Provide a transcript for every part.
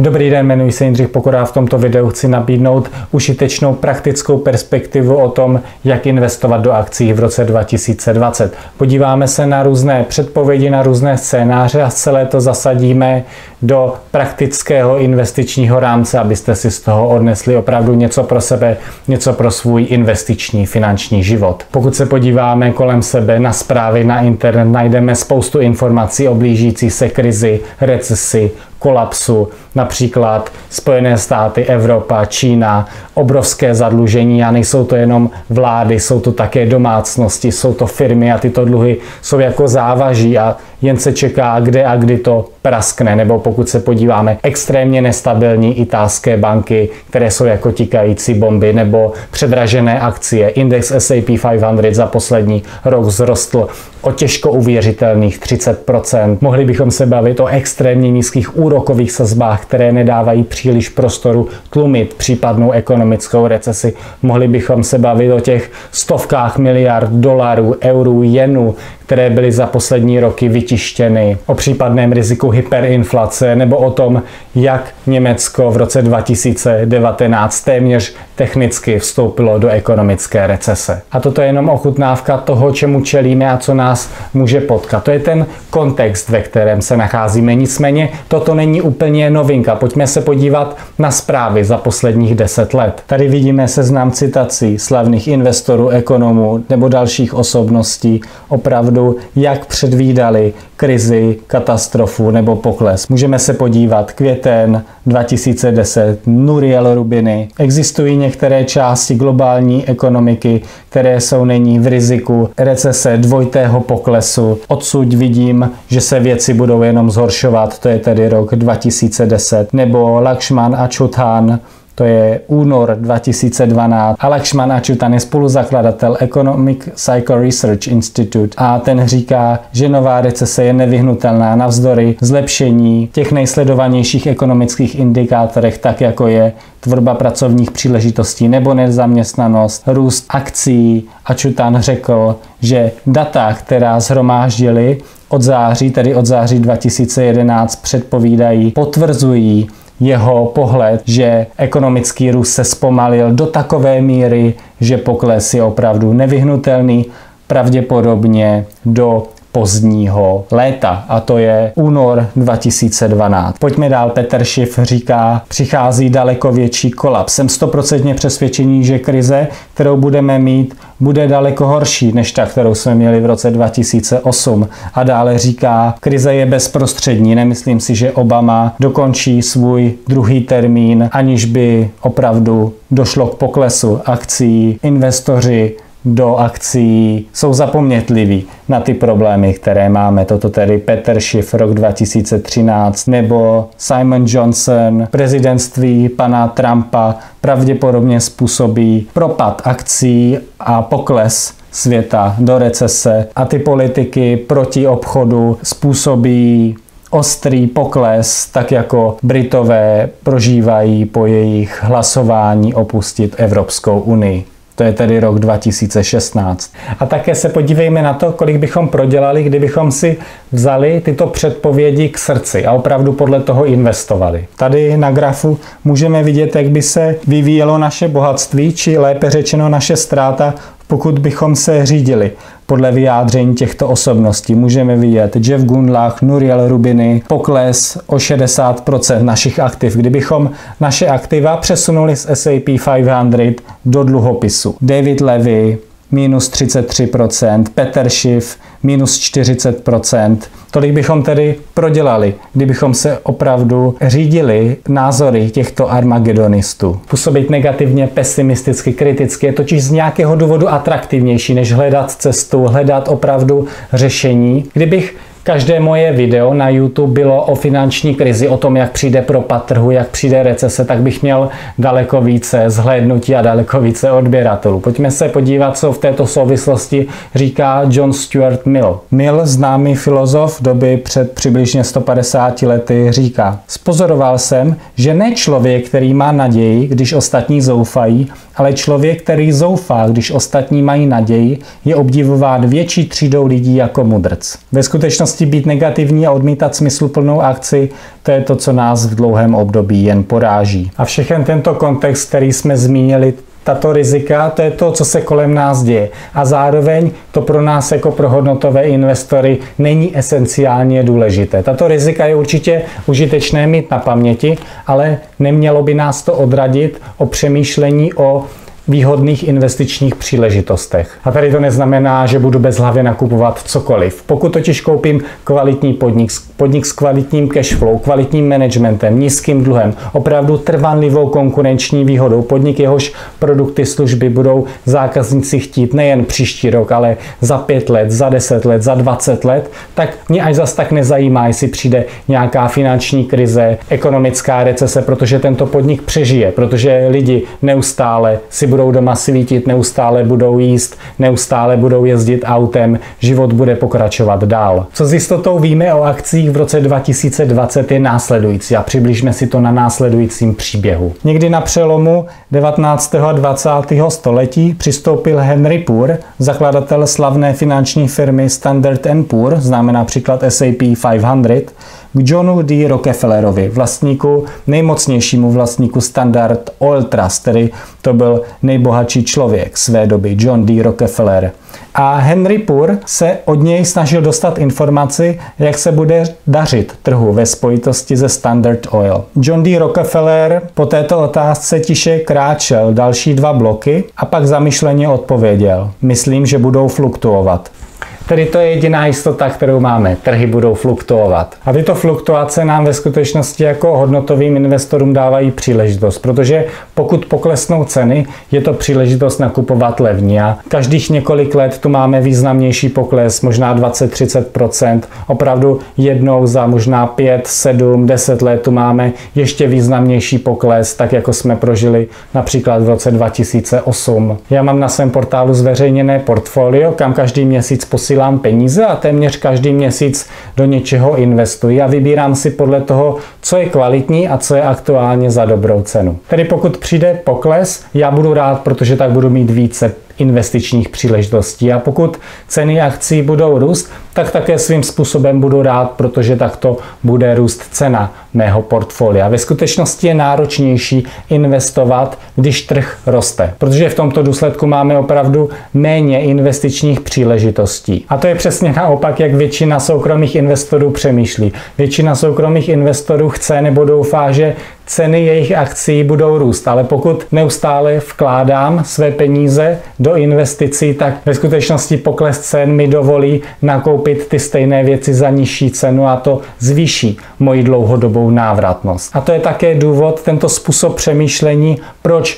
Dobrý den, jmenuji se Jindřich Pokorá. V tomto videu chci nabídnout užitečnou praktickou perspektivu o tom, jak investovat do akcií v roce 2020. Podíváme se na různé předpovědi, na různé scénáře a celé to zasadíme do praktického investičního rámce, abyste si z toho odnesli opravdu něco pro sebe, něco pro svůj investiční finanční život. Pokud se podíváme kolem sebe na zprávy na internet, najdeme spoustu informací o blížící se krizi, recesi, kolapsu, například Spojené státy, Evropa, Čína, obrovské zadlužení a nejsou to jenom vlády, jsou to také domácnosti, jsou to firmy a tyto dluhy jsou jako závaží a jen se čeká, kde a kdy to praskne, nebo pokud se podíváme, extrémně nestabilní italské banky, které jsou jako tikající bomby, nebo předražené akcie. Index S&P 500 za poslední rok vzrostl o těžko uvěřitelných 30%. Mohli bychom se bavit o extrémně nízkých úrokových sazbách, které nedávají příliš prostoru tlumit případnou ekonomickou recesi. Mohli bychom se bavit o těch stovkách miliard dolarů, eurů, jenů, které byly za poslední roky vytištěny, o případném riziku hyperinflace nebo o tom, jak Německo v roce 2019 téměř technicky vstoupilo do ekonomické recese. A toto je jenom ochutnávka toho, čemu čelíme a co nás může potkat. To je ten kontext, ve kterém se nacházíme. Nicméně toto není úplně novinka. Pojďme se podívat na zprávy za posledních 10 let. Tady vidíme seznam citací slavných investorů, ekonomů nebo dalších osobností opravdu, jak předvídali krizi, katastrofu nebo pokles. Můžeme se podívat květen 2010, Nouriel Roubini. Existují některé části globální ekonomiky, které jsou nyní v riziku recese, dvojitého poklesu. Odsud vidím, že se věci budou jenom zhoršovat, to je tedy rok 2010. Nebo Lakshman Achutan, to je únor 2012. A Lakshman Achutan je spoluzakladatel Economic Cycle Research Institute a ten říká, že nová recese je nevyhnutelná navzdory zlepšení těch nejsledovanějších ekonomických indikátorech, tak jako je tvorba pracovních příležitostí nebo nezaměstnanost, růst akcií. Achutan řekl, že data, která shromáždili od září, tedy od září 2011, předpovídají, potvrzují jeho pohled, že ekonomický růst se zpomalil do takové míry, že pokles je opravdu nevyhnutelný, pravděpodobně do pozdního léta, a to je únor 2012. Pojďme dál. Peter Schiff říká, přichází daleko větší kolaps. Jsem 100% přesvědčený, že krize, kterou budeme mít, bude daleko horší než ta, kterou jsme měli v roce 2008. A dále říká, krize je bezprostřední. Nemyslím si, že Obama dokončí svůj druhý termín, aniž by opravdu došlo k poklesu akcií. Investoři do akcií jsou zapomnětliví na ty problémy, které máme. Toto tedy Peter Schiff, rok 2013, nebo Simon Johnson, prezidentství pana Trumpa pravděpodobně způsobí propad akcií a pokles světa do recese a ty politiky proti obchodu způsobí ostrý pokles, tak jako Britové prožívají po jejich hlasování opustit Evropskou unii. To je tedy rok 2016. A také se podívejme na to, kolik bychom prodělali, kdybychom si vzali tyto předpovědi k srdci a opravdu podle toho investovali. Tady na grafu můžeme vidět, jak by se vyvíjelo naše bohatství, či lépe řečeno naše ztráta, pokud bychom se řídili podle vyjádření těchto osobností. Můžeme vidět Jeff Gundlach, Nouriel Roubini, pokles o 60% našich aktiv, kdybychom naše aktiva přesunuli z S&P 500 do dluhopisu. David Levy, minus 33%, Peter Schiff, minus 40%. Tolik bychom tedy prodělali, kdybychom se opravdu řídili názory těchto armagedonistů. Působit negativně, pesimisticky, kriticky je totiž z nějakého důvodu atraktivnější, než hledat cestu, hledat opravdu řešení. Kdybych každé moje video na YouTube bylo o finanční krizi, o tom, jak přijde propad trhu, jak přijde recese, tak bych měl daleko více zhlédnutí a daleko více odběratelů. Pojďme se podívat, co v této souvislosti říká John Stuart Mill. Mill, známý filozof doby před přibližně 150 lety, říká: Spozoroval jsem, že ne člověk, který má naději, když ostatní zoufají, ale člověk, který zoufá, když ostatní mají naději, je obdivován větší třídou lidí jako mudrc. Ve skutečnosti být negativní a odmítat smysluplnou akci, to je to, co nás v dlouhém období jen poráží. A všechen tento kontext, který jsme zmínili, tato rizika, to je to, co se kolem nás děje. A zároveň to pro nás jako pro hodnotové investory není esenciálně důležité. Tato rizika je určitě užitečné mít na paměti, ale nemělo by nás to odradit o přemýšlení o výhodných investičních příležitostech. A tady to neznamená, že budu bezhlavě nakupovat cokoliv. Pokud totiž koupím kvalitní podnik s kvalitním cashflow, kvalitním managementem, nízkým dluhem, opravdu trvanlivou konkurenční výhodou, podnik, jehož produkty, služby budou zákazníci chtít nejen příští rok, ale za 5 let, za 10 let, za 20 let, tak mě až zas tak nezajímá, jestli přijde nějaká finanční krize, ekonomická recese, protože tento podnik přežije, protože lidi neustále si budou doma svítit, neustále budou jíst, neustále budou jezdit autem, život bude pokračovat dál. Co s jistotou víme o akcích v roce 2020 je následující a přibližme si to na následujícím příběhu. Někdy na přelomu 19. a 20. století přistoupil Henry Poor, zakladatel slavné finanční firmy Standard & Poor, známe například S&P 500, k Johnu D. Rockefellerovi, vlastníku, nejmocnějšímu vlastníku Standard Oil Trust, tedy to byl nejbohatší člověk své doby, John D. Rockefeller. A Henry Poor se od něj snažil dostat informaci, jak se bude dařit trhu ve spojitosti se Standard Oil. John D. Rockefeller po této otázce tiše kráčel další 2 bloky a pak zamyšleně odpověděl: myslím, že budou fluktuovat. Tedy to je jediná jistota, kterou máme. Trhy budou fluktuovat. A tyto fluktuace nám ve skutečnosti jako hodnotovým investorům dávají příležitost, protože pokud poklesnou ceny, je to příležitost nakupovat levně. A každých několik let tu máme významnější pokles, možná 20-30%. Opravdu jednou za možná 5, 7, 10 let tu máme ještě významnější pokles, tak jako jsme prožili například v roce 2008. Já mám na svém portálu zveřejněné portfolio, kam každý měsíc posílám peníze a téměř každý měsíc do něčeho investuji a vybírám si podle toho, co je kvalitní a co je aktuálně za dobrou cenu. Tedy pokud přijde pokles, já budu rád, protože tak budu mít více investičních příležitostí. A pokud ceny akcí budou růst, tak také svým způsobem budu rád, protože takto bude růst cena mého portfolia. Ve skutečnosti je náročnější investovat, když trh roste, protože v tomto důsledku máme opravdu méně investičních příležitostí. A to je přesně naopak, jak většina soukromých investorů přemýšlí. Většina soukromých investorů chce nebo doufá, že ceny jejich akcí budou růst, ale pokud neustále vkládám své peníze do investicí, tak ve skutečnosti pokles cen mi dovolí nakoupit ty stejné věci za nižší cenu a to zvýší moji dlouhodobou návratnost. A to je také důvod, tento způsob přemýšlení, proč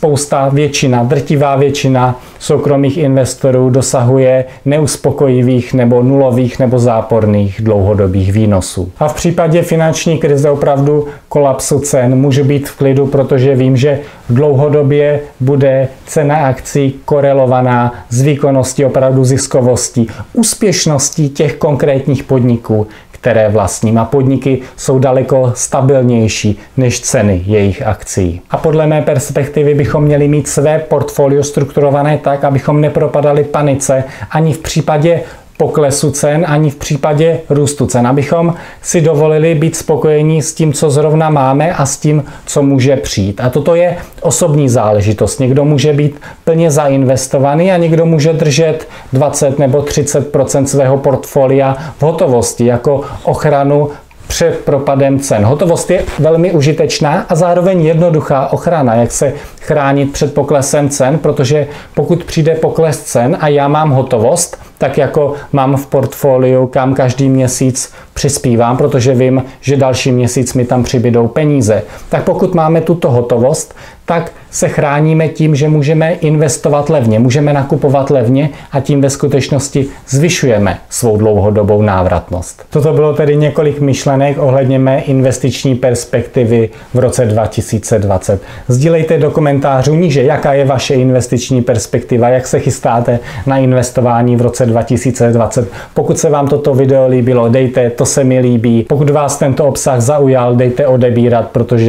drtivá většina soukromých investorů dosahuje neuspokojivých nebo nulových nebo záporných dlouhodobých výnosů. A v případě finanční krize opravdu kolapsu cen můžu být v klidu, protože vím, že dlouhodobě bude cena akcí korelovaná s výkonností, opravdu ziskovostí, úspěšností těch konkrétních podniků, které vlastním, a podniky jsou daleko stabilnější než ceny jejich akcií. A podle mé perspektivy bychom měli mít své portfolio strukturované tak, abychom nepropadali panice ani v případě poklesu cen, ani v případě růstu cen, abychom si dovolili být spokojení s tím, co zrovna máme a s tím, co může přijít. A toto je osobní záležitost. Někdo může být plně zainvestovaný a někdo může držet 20 nebo 30% svého portfolia v hotovosti jako ochranu před propadem cen. Hotovost je velmi užitečná a zároveň jednoduchá ochrana, jak se chránit před poklesem cen, protože pokud přijde pokles cen a já mám hotovost, tak jako mám v portfoliu, kam každý měsíc přispívám, protože vím, že další měsíc mi tam přibydou peníze. Tak pokud máme tuto hotovost, tak se chráníme tím, že můžeme investovat levně, můžeme nakupovat levně a tím ve skutečnosti zvyšujeme svou dlouhodobou návratnost. Toto bylo tedy několik myšlenek ohledně mé investiční perspektivy v roce 2020. Sdílejte do komentářů níže, jaká je vaše investiční perspektiva, jak se chystáte na investování v roce 2020. Pokud se vám toto video líbilo, dejte, to se mi líbí. Pokud vás tento obsah zaujal, dejte odebírat, protože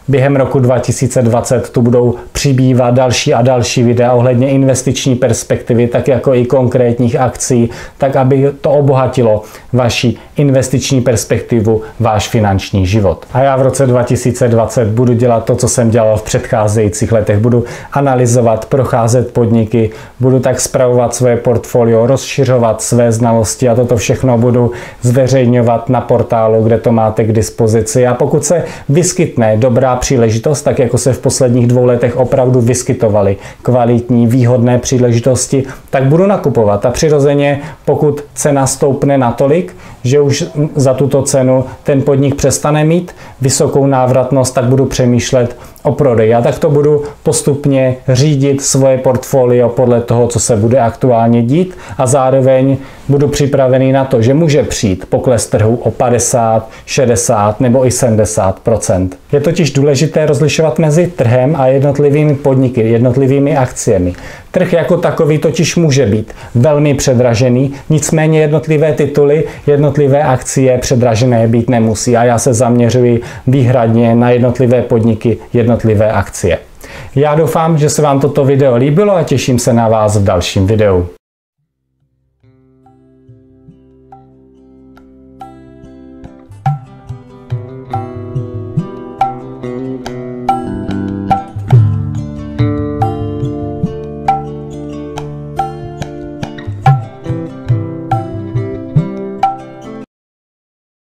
Během roku 2020 tu budou přibývat další a další videa ohledně investiční perspektivy, tak jako i konkrétních akcí, tak aby to obohatilo vaši investiční perspektivu, váš finanční život. A já v roce 2020 budu dělat to, co jsem dělal v předcházejících letech. Budu analyzovat, procházet podniky, budu tak spravovat svoje portfolio, rozšiřovat své znalosti a toto všechno budu zveřejňovat na portálu, kde to máte k dispozici. A pokud se vyskytne dobrá příležitost, tak jako se v posledních 2 letech opravdu vyskytovaly kvalitní, výhodné příležitosti, tak budu nakupovat. A přirozeně, pokud cena stoupne natolik, že už za tuto cenu ten podnik přestane mít vysokou návratnost, tak budu přemýšlet o prodeji. A tak to budu postupně řídit svoje portfolio podle toho, co se bude aktuálně dít, a zároveň budu připravený na to, že může přijít pokles trhu o 50, 60 nebo i 70%. Je totiž důležité rozlišovat mezi trhem a jednotlivými podniky, jednotlivými akciemi. Trh jako takový totiž může být velmi předražený, nicméně jednotlivé tituly, jednotlivé akcie předražené být nemusí a já se zaměřuji výhradně na jednotlivé podniky, jednotlivé akcie. Já doufám, že se vám toto video líbilo a těším se na vás v dalším videu.